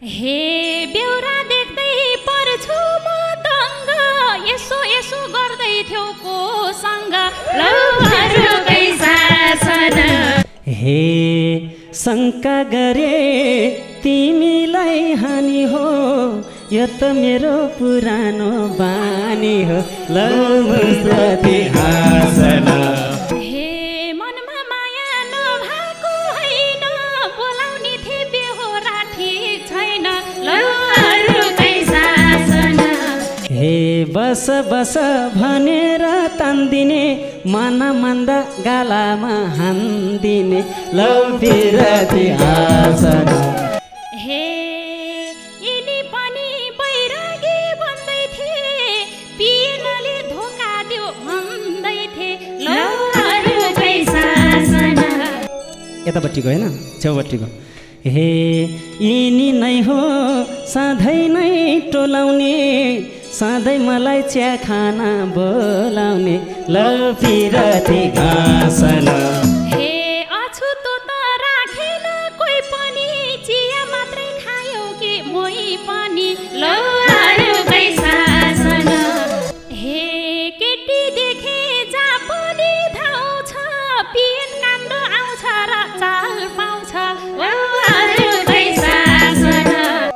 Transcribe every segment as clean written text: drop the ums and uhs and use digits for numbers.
हे बेउरा देख्दै पर्छु म दङ्ग यसो यसो गर्दै थियौ को सँग लौहरूकै शासन हे शङ्का गरे तिमीलाई हानि हो यो त मेरो पुरानो बानी हो लौ प्रति हाँसन हे मनमा माया नभएको होइन बोलाउने थिए बेहोरा ठिक छैन लौहरूकै शासन हे बस बस भनेर तान्दिने मन मन्दा गालामा हान्दिने लौ प्रति हाँसन हे यिनी पनि बैरागी भन्दै थिए पिएनले धोका दियो भन्दै थिए लौहरूकै शासन यतापट्टिको होइन छेउपट्टिको हे यिनी नै हो सधैँ नै टोलाउने सधैँ मलाई चिया खाना बोलाउने लौ प्रति हाँसन हे अछुतो त राखेन कोही पनि चिया मात्रै खायो कि मोही पनि लौहरूकै शासन हे केटी देखे जहाँ पनि धाउँछ पिएन काण्ड आउँछ र चाल पाउँछ लौहरूकै शासन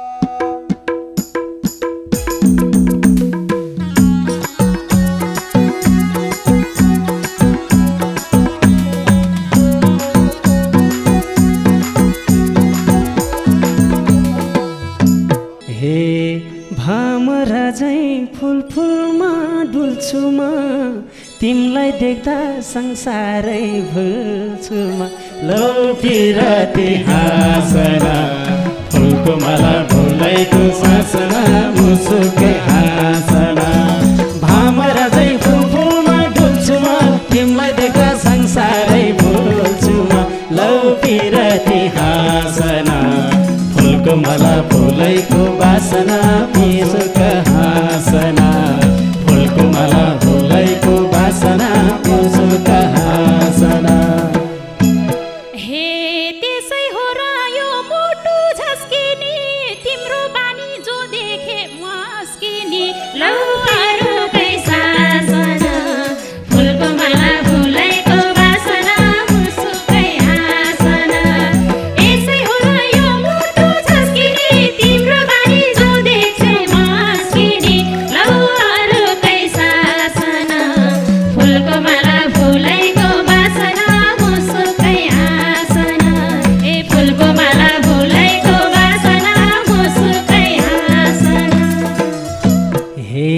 हे भमरा झैँ फुल फुलमा डुल्छु म तिमीलाई देख्दा संसारै भुल्छु म लौ प्रति हाँसन फुलको माला भुलेको सासना मुसुकै हाँसन भमरा झैँ फुल फुलमा डुल्छु म तिमीलाई देख्दा संसारै भुल्छु म लौ प्रति हाँसन फुलको माला फुलेको बासना मुसुक हाँसना फुलको माला फुलेको बासना मुसुक हाँसना हे त्यसै हो र यो मुटु झस्किने तिम्रो बानी जो देखे मस्किने लौहरूकै शासन फुलको माला फुलेको बासना मुसुकै हाँसन यसै हो र यो मुटु झस्किने तिम्रो बानी जो देखे मस्किने लौहरूकै शासन फुलको माला फुलेको बासना मुसुकै हाँसन ए फुलको माला फुलेको बासना मुसुकै हाँसन हे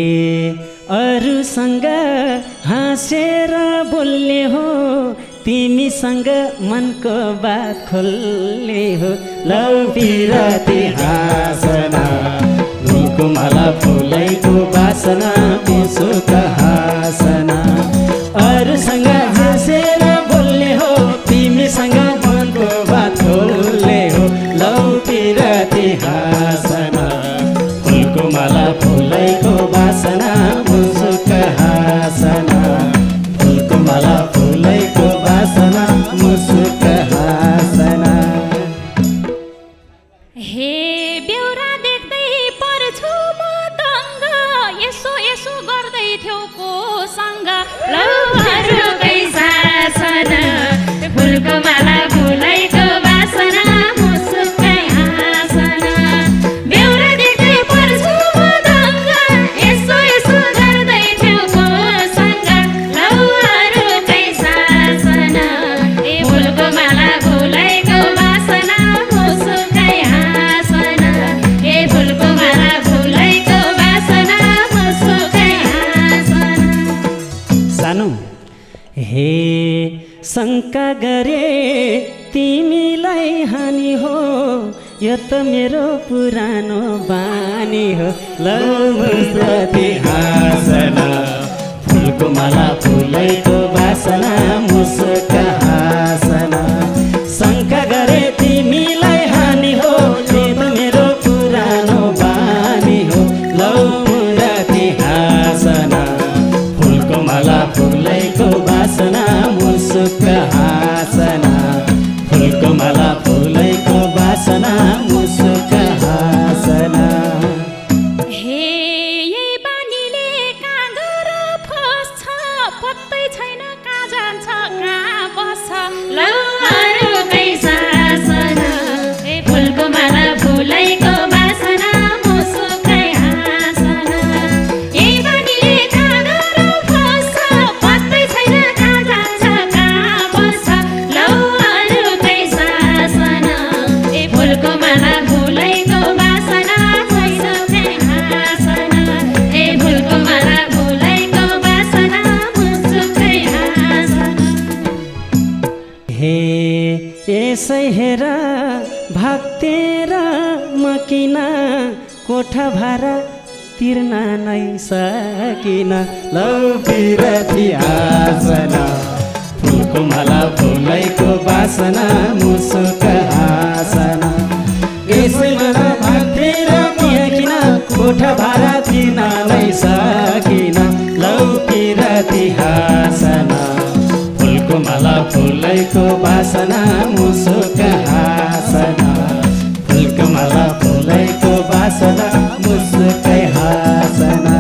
अरूसँग हाँसेर बोल्ने हो तिमीसँग मनको बात खोल्ने हो लौ प्रति हाँसना फुलको माला फुलेको बासना मुसुक हाँसना अरूसँग हाँसेर बोल्ने हो तिमीसँग मनको बात खोल्ने हो लौ प्रति हाँसना फुलको माला फुलेको बासना मुसुक हाँसना फुलको माला फुलेको बासना मुसुक हाँसना हे बेउरा देख्दै पर्छु म दङ्ग यसो यसो गर्दै थियौ को सँग लौहरूकै शासन फुलको माला फुलेको बासना मुसुकै हाँसन बेउरा देख्दै पर्छु म दङ्ग यसो यसो गर्दै थियौ को सँग लौहरूकै शासन ए फुलको माला फुलेको बासना मुसुकै हाँसन ए फुलको माला फुलेको बासना मुसुकै हाँसन सानो हे शङ्का गरे तिमीलाई हानि हो यो त मेरो पुरानो बानी हो लौ प्रति हाँसन फुलको माला फुलेको बासना मुसुक हाँसना शङ्का गरे तिमीलाई हानि हो यो त मेरो पुरानो बानी हो लौ प्रति हाँसना फुलको माला फुलेको बासना मुसुक हाँसना फुलको माला फुलेको बासना मुसुक हाँसना किन कोठा भाडा तिर्न नै सकिन लौ पिरती आसना फुलको माला फुलैको बासना मुसुक आसना यसै मन भागेर किन कोठा भाडा तिर्न नै सकिन लौ पिरती आसना फुलको माला फुलैको बासना मुसुक आसना फुलको माला फुलैको बासना मुसुकै हाँसना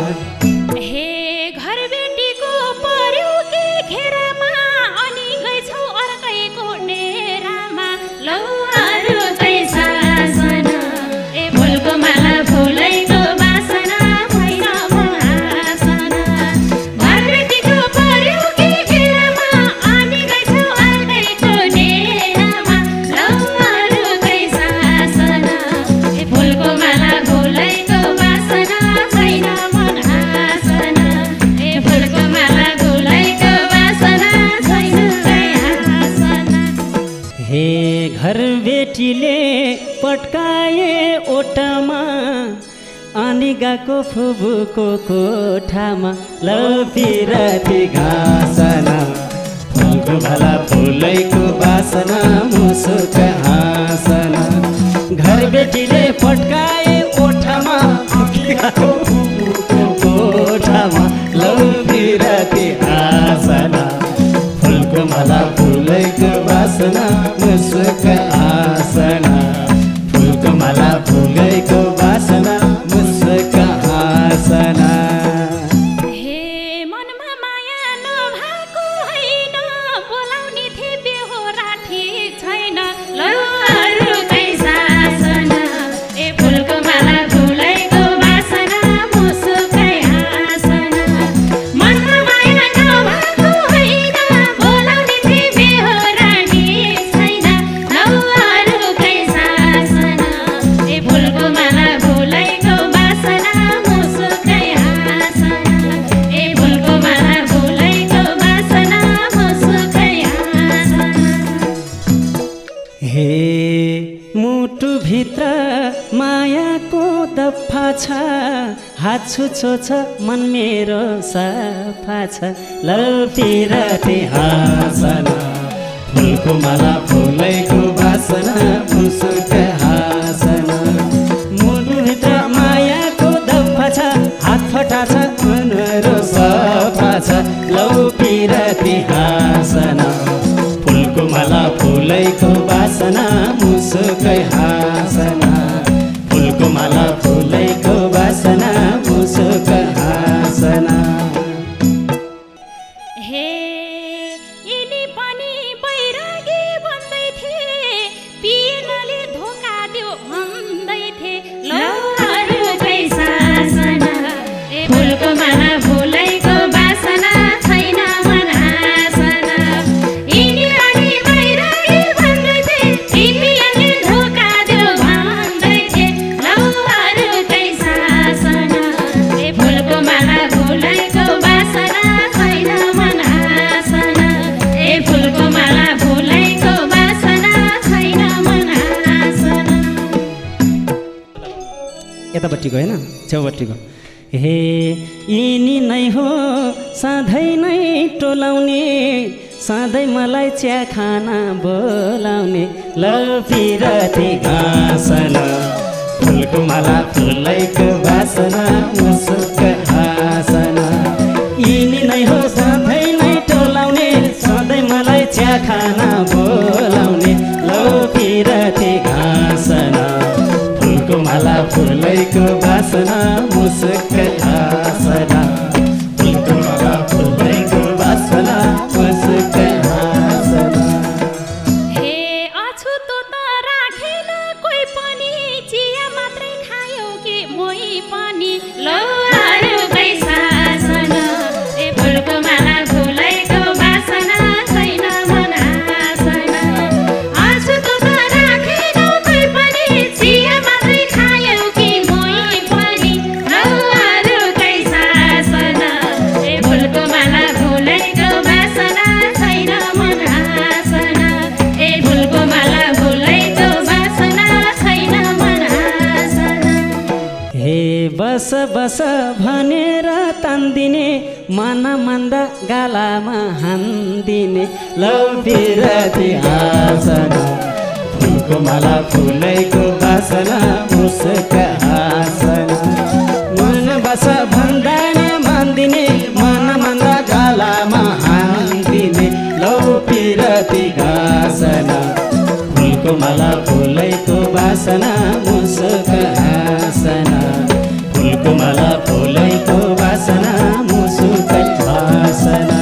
हे घर बेटीको पर्यो के घेरामा अनि गइछौ अर्कैको नेरामा लौ अर्कै सासना ए फुलको माला फुलैको बासना भैन हाँसना घर बेटीको पर्यो के घेरामा अनि गइछौ अर्कैको नेरामा लौ अर्कै सासना ए फुलको माला फुलैको बासना छैन मन हाँसना ए फुलको माला फुलैको बासना छैन हाँसना हे घर बेटीले पट्काए ओटमा अनि गएको फुबुको कोठामा लौ पिरती घाँसना फुलको माला फुलैको बासना मुसुक हाँसना घर बेटीले पट्काए ओठमा गएको फुबुको कोठामा लौ पिरती हाँसना फुलको माला फुलैको बासना मुसुक हाँसना फुलको माला फुलैको बासना मुसुक हाँसना हे मनमा माया नभएको होइन बोलाउने थिए बेहोरा ठिक छैन लौ अर्कै सासना ए फुलको माला फुलैको बासना मुसुकै हाँसना मनमा माया नभएको होइन बोलाउने थिए बेहोरा ठिक छैन लौ अर्कै सासना ए फुलको माला फुलैको बासना मुसुकै हाँसना ए फुलको माला फुलैको बासना मुसुकै हाँसना हे मुटुभित्र मायाको दफा छ हात छुछो छ मन मेरो सफा छ लौ पिरती हाँसना फुलको माला फुलैको बासना मुसुक हाँसना मुटुभित्र मायाको दफा छ हात फटा छ मन मेरो सफा छ लौ पिरती हाँसना फुलको माला फुलैको बासना मुसुकै हाँसना फुलको माला फुलैको बासना मुसुक हाँसना हे यिनी पनि बैरागी भन्दै थिए पिएनले धोका दियो भन्दै थिए लौ अर्कै सासना ए फुलको माला फुलैको बासना छैन मन हाँसना यिनी पनि बैरागी भन्दै थिए पिएनले धोका दियो भन्दै थिए लौ अर्कै सासना ए फुलको माला फुलैको बासना छैन मन हाँसना ए फुलको माला फुलैको बासना छैन मन हाँसना यतापट्टिको होइन छेउपट्टिको हे यिनी नै हो सधैँ नै टोलाउने सधैँ मलाई चिया खाना बोलाउने लौ पिरती घाँसना फुलको माला फुलैको बासना मुसुक हाँसना यिनी नै हो सधैँ नै टोलाउने सधैँ मलाई चिया खाना बोलाउने लौ पिरती घाँसना फुलको माला फुलैको बासना मुसुक हाँसना फुलको माला फुलैको बासना मुसुक हाँसना हे अछुतो त राखेन कोही पनि चिया मात्रै खायो कि मोही पनि लौ अर्कै सासना ए फुलको माला फुलैको बासना छैन मन हाँसना अछुतो त राखेन कोही पनि चिया मात्रै खायो कि मोही पनि लौ अर्कै सासना ए फुलको माला फुलैको बासना छैन मन हाँसना ए फुलको माला फुलैको बासना छैन मन हाँसना बस बस भनेर तान्दिने मन मन्द गालामा हान्दिने लौ पिरती हाँसना फुलको माला फुलैको बासना मुस्क हाँसना मन बस भन्दा मान्दिने मन मन्द गालामा हान्दिने लौ पिरती हाँसना फुलको माला फुलैको बासना मुस्क हाँसना फुलको माला फुलैको बासना मुस्क हाँसना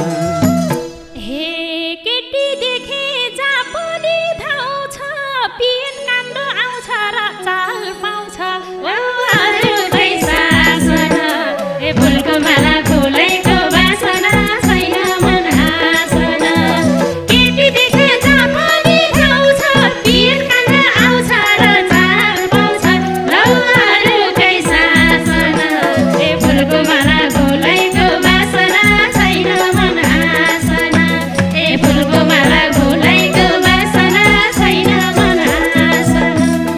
हे केटी देखे जा पनि धाउँछ पिएन काण्ड आउँछ र चाल पाउँछ अरू बैसासन ए फुलको माला फुलैको बासना छैन मन आसन केटी देखे जा पनि धाउँछ पिएन काण्ड आउँछ र चाल पाउँछ लौ अरू बैसासन ए फुलको माला फुलैको बासना छैन मन आसन ए फुलको माला फुलैको बासना छैन मन आसन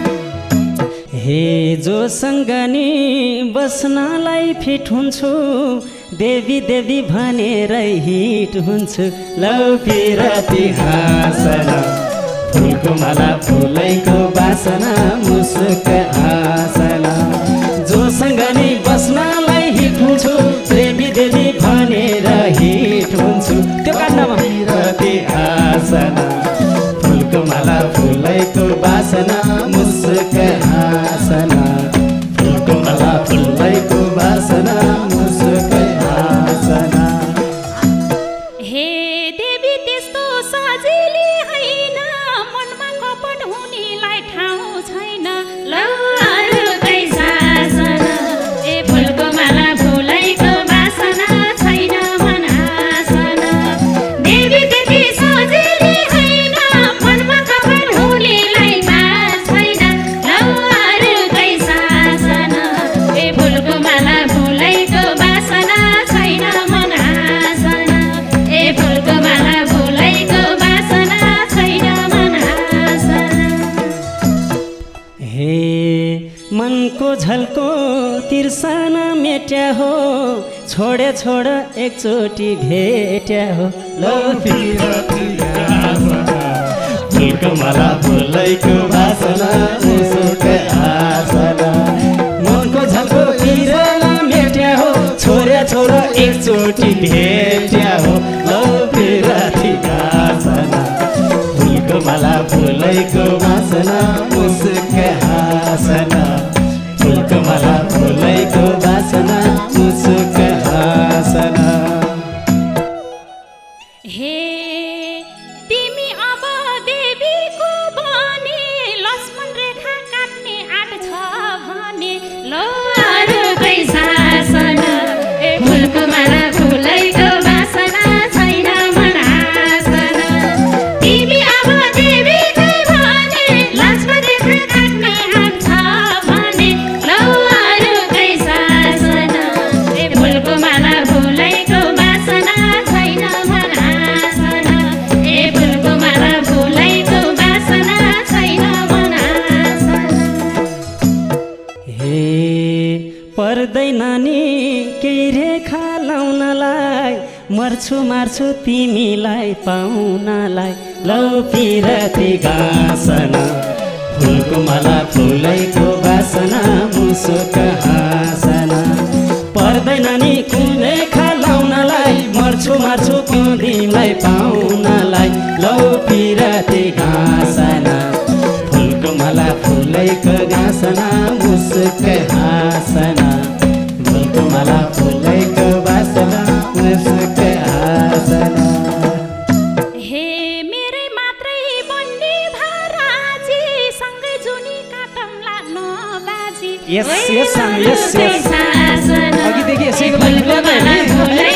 हे जोसँग नि बस्नलाई फिट हुन्छु देवी देवी भनेर हिट हुन्छु लौ पिरती हाँसना फुलको माला फुलैको बासना मुस्क हाँसना जोसँग नि बस्नलाई हिट हुन्छु देवी देवी भनेर हिट हुन्छु त्यो काण्डमा पिरती हाँसना फुलको माला फुलैको बासना मुस्क हाँसना फुलको माला फुलैको बासना मुस्क हाँसना हे देवी त्यस्तो सजिलै होइन मनमा कपट हुनेलाई ठाउँ छैन लौ अरू बैसासन ए फुलको माला फुलैको बासना छैन मन आसन देवी त्यति सजिलै होइन मनमा कपट हुनेलाई बास छैन लौ अरू बैसासन ए फुलको माला फुलैको बासना छैन मन आसन ए फुलको माला फुलैको बासना छैन मन आसन हे मनको झल्को तिर्सना मेट्या हो छोडे छोड एकचोटि भेट्या हो लौ पिरती हाँसना फुलको माला फुलैको बासना मुस्क हाँसना मनको झल्को तिर्सना मेट्या हो छोडे छोड एकचोटि भेट्या हो लौ पिरती हाँसना फुलको माला फुलैको बासना मुस्क हाँसना फुलको माला फुलैको बासना मुस्क हाँसना हे तिमी अब देवीको बने लक्ष्मण रेखा काट्ने आँट छ भने लौ अरू बैसासन ए फुलको माला फुलैको बासना छैन मन आसन तिमी अब देवीकै भने लक्ष्मण रेखा काट्ने आँट छ भने लौ अरू बैसासन ए फुलको माला फुलैको बासना छैन मन आसन ए फुलको माला फुलैको बासना छैन मन आसन हे पर्दैन नि केही रेखा लाउनलाई मर्छु मार्छु तिमीलाई पाउनलाई लौ पिरती हाँसना फुलको माला फुलैको बासना मुस्क हाँसना पर्दैन नि कुन रेखा लाउनलाई मर्छु मार्छु तिमीलाई पाउनलाई लौ पिरती हाँसना फुलको माला फुलैको बासना मुस्क हाँसना फुलको माला फुलैको बासना मुस्क हाँसना हे मेरै मात्रै बन्ने भराजी सँगै जुनी काटमला नबाजी Yes, yes, yes, yes. बैसासन अघिदेखि यसैको फुलको माला फुलै